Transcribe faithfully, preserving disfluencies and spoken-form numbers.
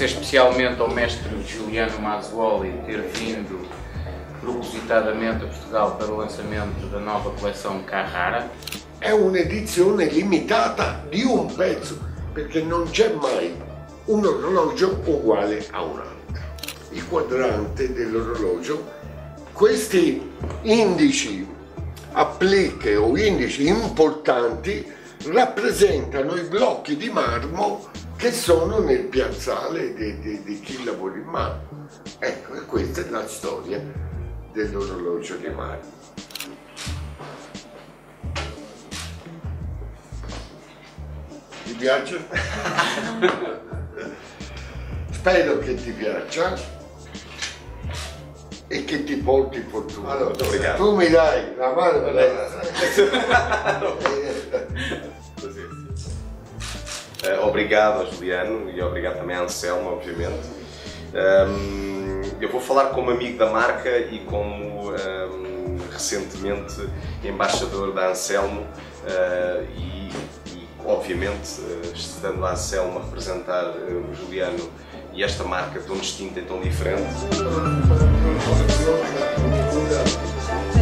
agradecer especialmente ao mestre Juliano Mazzoli ter vindo propositadamente a Portugal para o lançamento da nova coleção Carrara. È un'edizione limitata di un pezzo, perché non c'è mai un orologio uguale a un altro. Il quadrante dell'orologio, questi indici appliche o indici importanti rappresentano i blocchi di marmo che sono nel piazzale di, di, di chi lavora in marmo. Ecco, e questa è la storia dell'orologio di marmo. Ti piace? Spero che ti piaccia e che ti porti fortuna. Allora, tu mi dai la mano per Uh, obrigado a Juliano e obrigado também a Anselmo, obviamente. Um, eu vou falar como amigo da marca e como um, recentemente embaixador da Anselmo uh, e, e, obviamente, uh, estando a Anselmo a representar uh, o Juliano e esta marca tão distinta e tão diferente.